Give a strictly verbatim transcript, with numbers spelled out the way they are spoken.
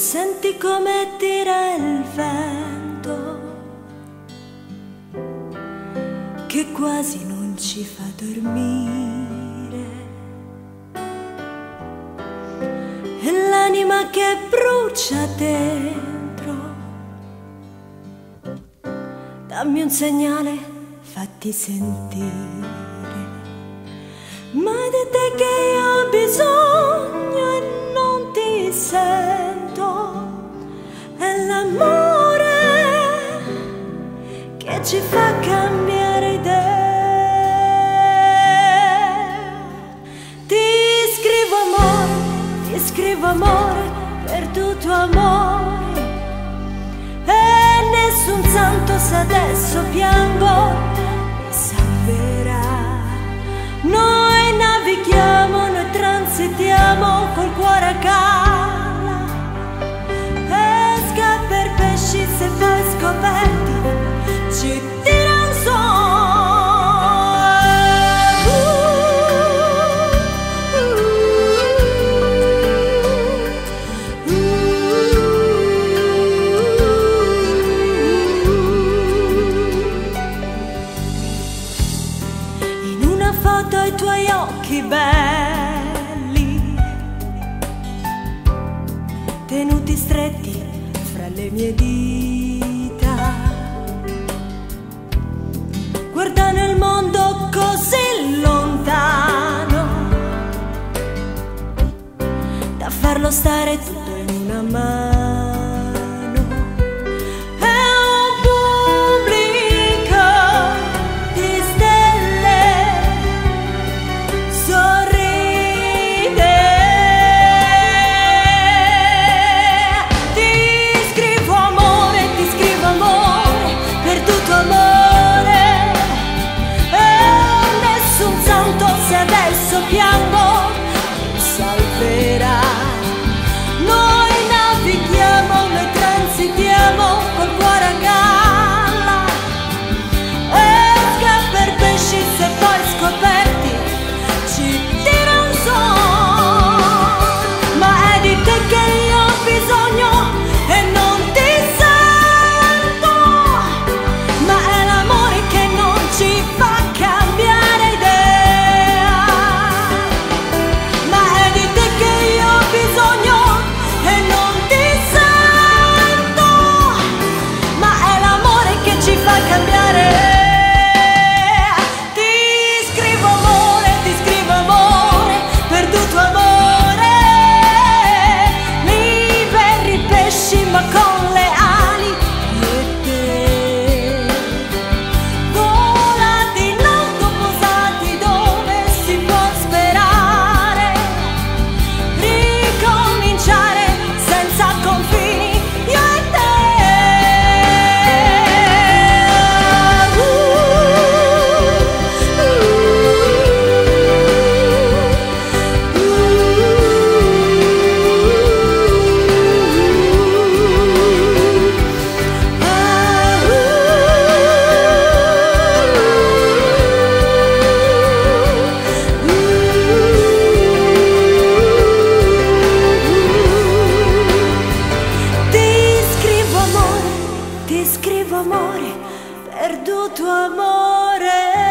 Senti come tira il vento, che quasi non ci fa dormire, e l'anima che brucia dentro. Dammi un segnale, fatti sentire, ma di te che io ho bisogno e non ti sento. È l'amore che ci fa cambiare idea. Ti scrivo amore, ti scrivo amore, perduto amore, e nessun santo se adesso piango mi salverà. Noi navighiamo, noi transitiamo col cuore a galla, pesca per pesci se poi scoperti ci tiran su. In una foto i tuoi occhi belli, tenuti stretti fra le mie dita, guarda nel mondo così lontano da farlo stare tutto in una mano. È un pubblico di stelle, sorride. Ti scrivo amore, ti scrivo amore, perduto amore, e nessun santo se adesso piango mi salverà. Noi navighiamo, noi transitiamo col cuore a galla, esca per pesci se poi scoperti ci tiran su. Ma è di te che io ho bisogno e non ti sento, ma è l'amore che non ci fa cambiare idea. Ma è di te che io ho bisogno e non ti sento, ma è l'amore che ci fa cambiare. Ti scrivo amore, ti scrivo amore, perduto amore, liberi pesci ma con le ali e te, volati in alto, posati dove si può sperare, ricominciare senza confini io e te. Ti scrivo amore, ti scrivo amore, perduto amore.